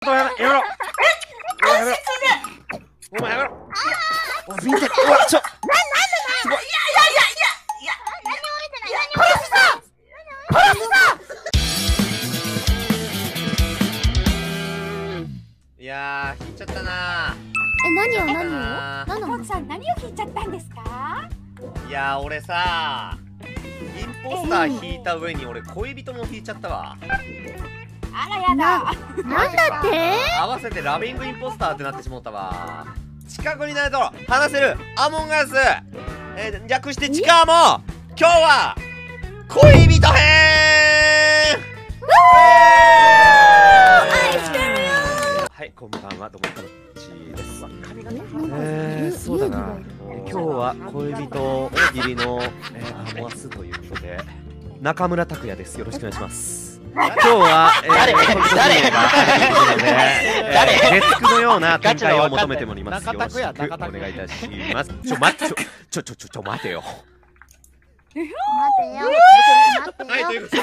とやめろ。お前やめろ。おい、見て。うわ、ちょ。いやー、引いちゃったな。 何をコウさん、何を引いちゃったんですか？ いやー、俺さ、インポスター引いた上に俺恋人も引いちゃったわ。 あらやだ。 なんだって？ 合わせてラビングインポスターってなってしもったわ。近くにないと話せるアモンガス、略してチカーも今日は恋人編。 愛してるよ。 はい、こんばんは、どうも、たのちです。そうだな、今日は恋人大喜利の、アモアスということで中村拓也です。よろしくお願いします。今日は、誰月9のような展開を求めております。よろしくお願いいたします。ちょ待てよ。 待てよ。 はい、ということで、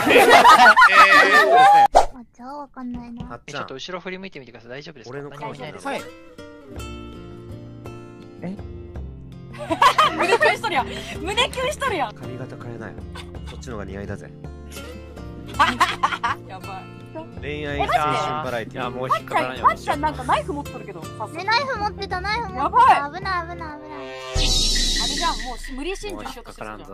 じゃあわかんないな。 ちょっと後ろ振り向いてみてください。大丈夫ですか？ 俺の顔じゃないですか。 はい。 胸キュンしとるやん。胸キュンしとるやん。 髪型変えない。そっちのが似合いだぜ。 やばい。 恋愛青春バラエティー。いや、もう引っかからないよ。 パッちゃんなんかナイフ持っとるけど。 ね、ナイフ持ってた、ナイフ持ってた。 やばい。 危ない。 あれじゃん、もう無理心中しようとしてるじゃん。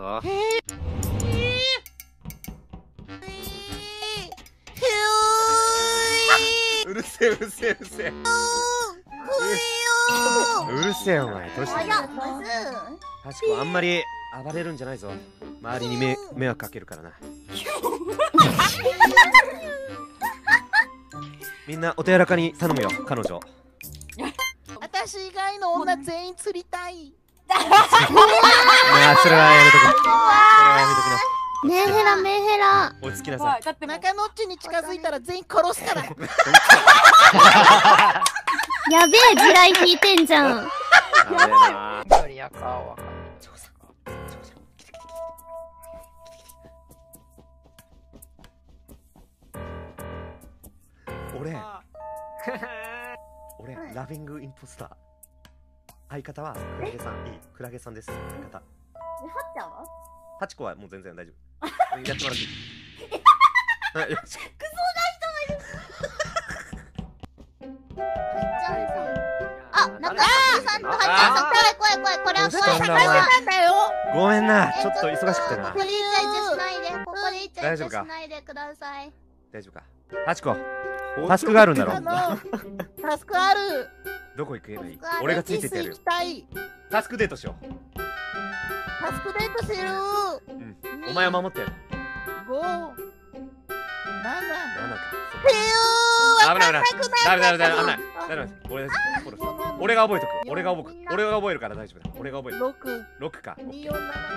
うるせえ。うるせえお前。どうしたの？ハチコ、あんまり暴れるんじゃないぞ。周りに迷惑かけるからな。みんなお手柔らかに頼むよ、彼女。 私以外の女全員釣りたい。 まあ、それはやめとくな。 メンヘラ、メンヘラ。 落ち着きなさい。 だって中野っちに近づいたら全員殺すから。 やべえ、地雷引いてんじゃん。 やばい。緑赤は。 俺、ラビングインポスター。相方はクラゲさん、クラゲさんです。相方。 はっちゃんは？ ハチコはもう全然大丈夫。やってもらっていい。クソあ、中野さんとはっちゃんさん、これは怖い。 なんだよ。 ごめんな、ちょっと忙しくてな。 ここでイチャイチャしないで、ここでイチャイチャし大丈夫かないでください。 大丈夫か。ハチコ、タスクがあるんだろ。 タスクある。 どこ行けばいい？俺がついてってやるよ。タスクデートしよう。 タスクデートしる。 お前を守ってやる。 5、7、 なんだか。 危ない。 危ない。俺が覚えとく。俺が覚えるから大丈夫だ。俺が覚える。6か。 2、4、7、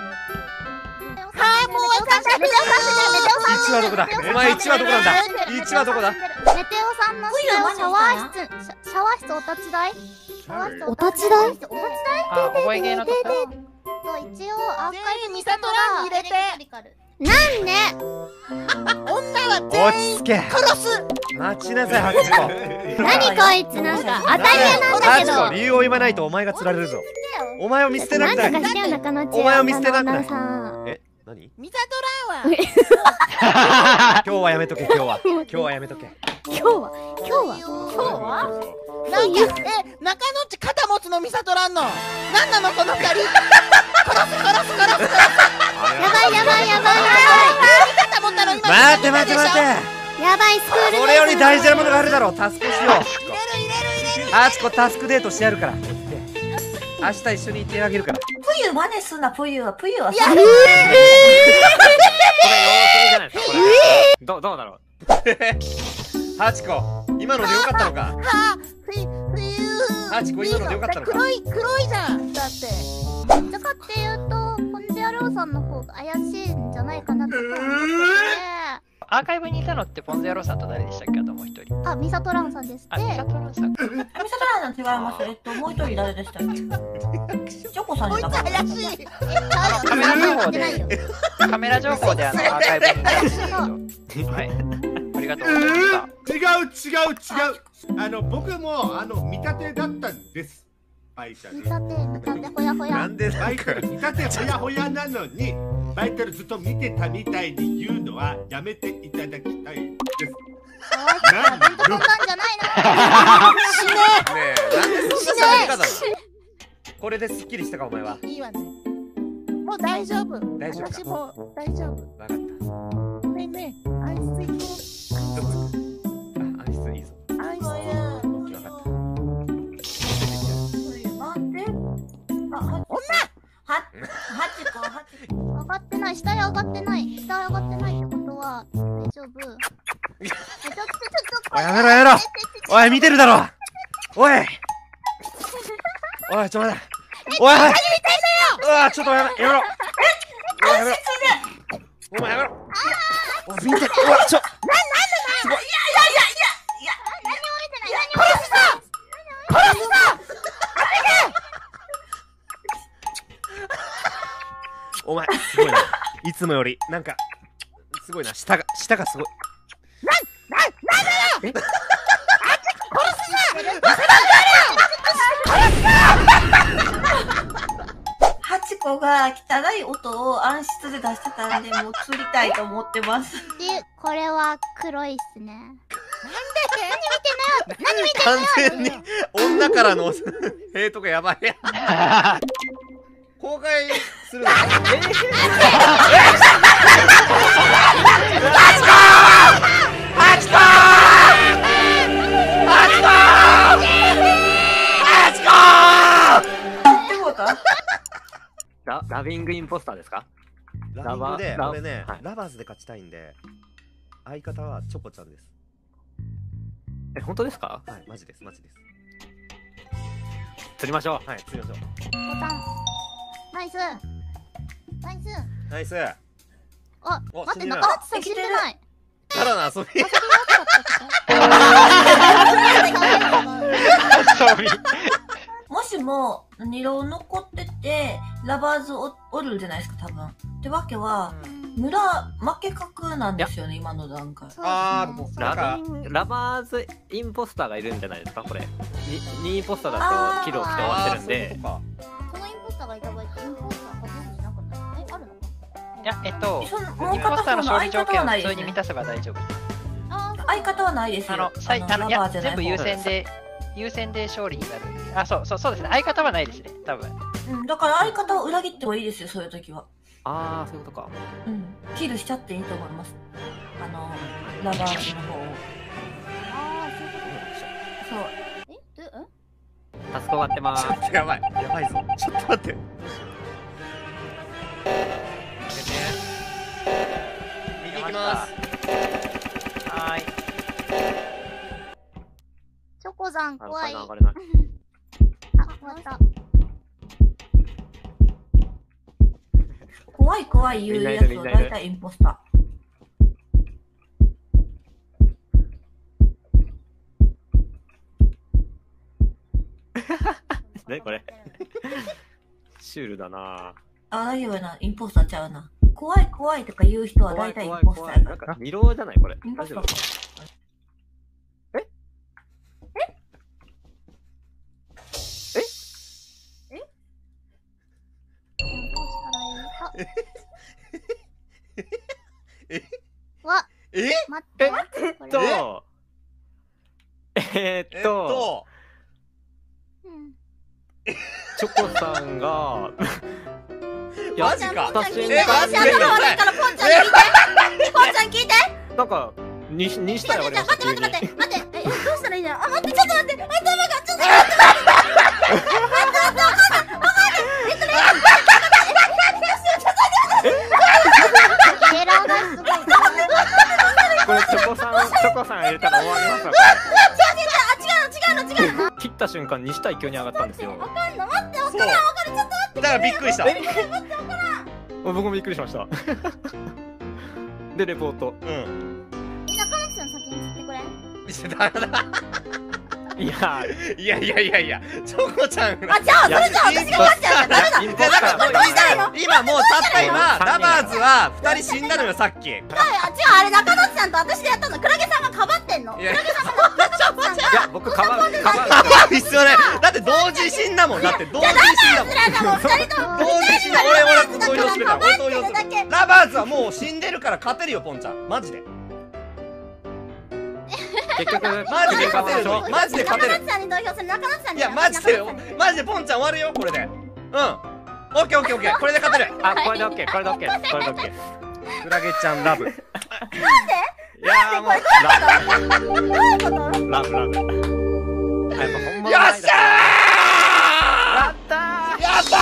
はい、もう 1はどこだ？お前1はどこなんだ？1はどこだ？ メテオさんのシャワー室お立ち台？お立ち台？ あ、覚え芸のとこ。 一応アーカイブミサトラン入れて。 なんで？ 女は落ち着け。 殺す。 待ちなさい、ハチコ。 何こいつ、なんか当たり屋なんだけど。 ハチコ、理由を言わないとお前が釣られるぞ。お前を見捨てなくない。 なんとかしてよ、中野ちゃん。 お前を見捨てなくない。 え、 何？ ミサトランは。 今日はやめとけ。今日はやめとけ。 今日はなんか中野っち肩持つのミサトランの。なんなのこの二人。殺す。 やばい。 肩持ったの今。 待て。 やばい、スクール。 それより大事なものがあるだろう。タスクしよう。 入れる。 ハチコ、タスクデートしてやるから。明日一緒に行ってあげるから。 プユ真似すんな、プユはさ。 どうだろう。ハチコ、今のでよかったのか。ハチコ、今のでよかったのか。 黒いじゃん。だって。 どっちかっていうと、ポンジ野郎さんの方が怪しいんじゃないかなって思ってアーカイブにいたのってポンズ野郎さんと誰でしたっけ？あともう一人。 あ、ミサトランさんですって。 あ、ミサトランさん。 ミサトランの違います。もう一人誰でしたっけ？チョコさんこいつ怪しい。 カメラ情報でアーカイブにいたんですけど。はい。ありりがとうございました。 違う。僕も見立てだったんです。バイタル。 見立てほやほや。 なんでバイタル見立てほやほやなのに、バイタルずっと見てたみたいに言うのはやめていただきたいです。 なんでこんなんじゃないの。死ね。 ねえ、なんでそんな喋り方なの。これですっきりしたかお前は。 いいわね。もう大丈夫。 大丈夫か私も大丈夫。 わかった。 ねえねえ、アイス行こどこ行く？あ、アイスいいぞ。 う。アイス。 わかった。 待って。あ、ハチコ。 上がってない。下へ上がってない。下へ上がってないってことは大丈夫。 おい、やめろやめろ。おい、見てるだろ。おい。おい、ちょ待て。おい。うわ、ちょっとやめろ。やめろ。お前やめろ。おい、見てる。うわ、ちょ。お前、すごいな。いつもより、なんか、すごいな。舌がすごい。 ハチコが汚い音を暗室で出してたんで、もう釣りたいと思ってます。 で、これは黒いっすね。 完全に女からのヘイトがやばい。公開するの。 ってことラビングインポスターですか？ ラビングで、 ラ俺ね、 はいラバーズで勝ちたいんで、相方はチョコちゃんです。 え、本当ですか？ はい、マジです。 釣りましょう。 はい、釣りましょう。 ボタン。ナイス。 ナイス。 あ、 お待って、 死んでない中畑さん死んでない。 ただの遊び。 もしも、二郎残ってて、ラバーズおるじゃないですか、多分。ってわけは、村負け確なんですよね、今の段階。 あー、なんかラバーズインポスターがいるんじゃないですか、これ。2インポスターだとキルをして終わってるんで。 このインポスターがいた場合、インポスターが全部いなかった。あるのか。 いや、 もうインポスターの勝利条件をないですね普通に満たせば大丈夫です。 相方はないですよ。 いや、全部優先で勝利になる。あ、そうですね。相方はないですね、多分。 うん、だから相方を裏切ってもいいですよ、そういう時は。 ああ、そういうことか。 うん、キルしちゃっていいと思います。ラバーズの方を。 ああ、そういうこと。そう。 タスク終わってまーす。 ちょっとやばいぞ。ちょっと待って。右行きます。 はーい。 チョコさん怖い。 上がれない。 あ、終わった。 怖い言うやつは大体インポスター。ね、これ。シュールだなぁ。 あ、大丈夫やな。インポスターちゃうな。怖いとか言う人は大体インポスターやなんか、二郎じゃないこれ。 インポスター大丈夫わ、 え？ 待って。これチョコさんが、 マジか。 ポンちゃん聞いて。 マジか。 ポンちゃん聞いて。 なんか、にしたよ、ありました、急に。 待って。どうしたらいいんだよ。あ、待って、ちょっと待って。頭が、ちょっと待ってこれ、チョコさん入れたら終わりますわ、これ。違う。切った瞬間、西対急に上がったんですよ。 わかんの待って、わかる。 だからびっくりした。 僕もびっくりしました。で、レポート。 中松さん先に釣ってくれ。 ダメだ。 いいやいやいやいやいや、チョコちゃんが。 あ、じゃあそれじゃあ私が勝っちゃうからダメだ。 インポスターもう今もうたった今ラバーズは2人死んだのよさっき。 違う、あれ中野さんと私でやったの。クラゲさんがかばってんの。 いやクラゲさんが中野さんいやが僕カバー必要ない。だって同時死んだもん。だって同時死んだもん。 なんかもう二人とも同時死んだ。俺投票してた。俺投票する。ラバーズはもう死んでるから勝てるよポンちゃん。マジで。 結局マジで勝てるぞ。マジで勝てる。 中野さんに投票する。中野さんに。 いやマジでポンちゃん終わるよこれで。うん。オッケーオッケーオッケー。これで勝てる。 あこれでオッケーこれでオッケーこれでオッケー。 クラゲちゃんラブ。 いやーもうラブラブ。やっぱ本物よっしゃー。 やったー。 やった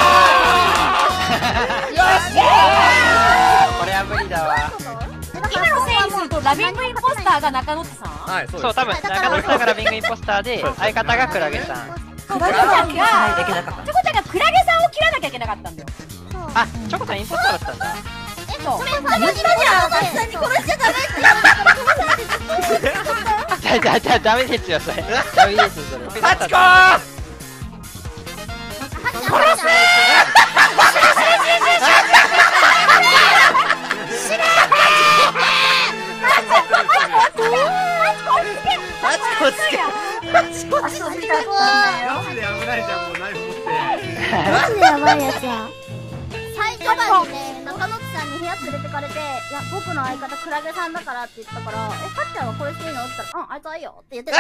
ー。よっしゃこれは無理だわ。 今のせいにするとラビングインポスターが中野さん。 ー。はいそうです。 そう、多分中野さんがラビングインポスターで、相方がクラゲさん。 チョコちゃんがクラゲさんを切らなきゃいけなかったんだよ。 あ、チョコちゃんインポスターだったんだ。 そう。それ言ったじゃん。私さんに殺しちゃダメって言われたから殺されて。 じゃあダメですよ、それ。ダメですよ、それ。 ハチコー。 殺せ。 ハチコつけ。 あ、そう見た。 マジで危ないじゃんもうナイフ持って。 マジでやばいやつや。最初番にね、中野さんに部屋連れてかれて、いや、僕の相方クラゲさんだからって言ったから、かっちゃんはこれしていいのって言ったら、あいつはいいよって言ってた。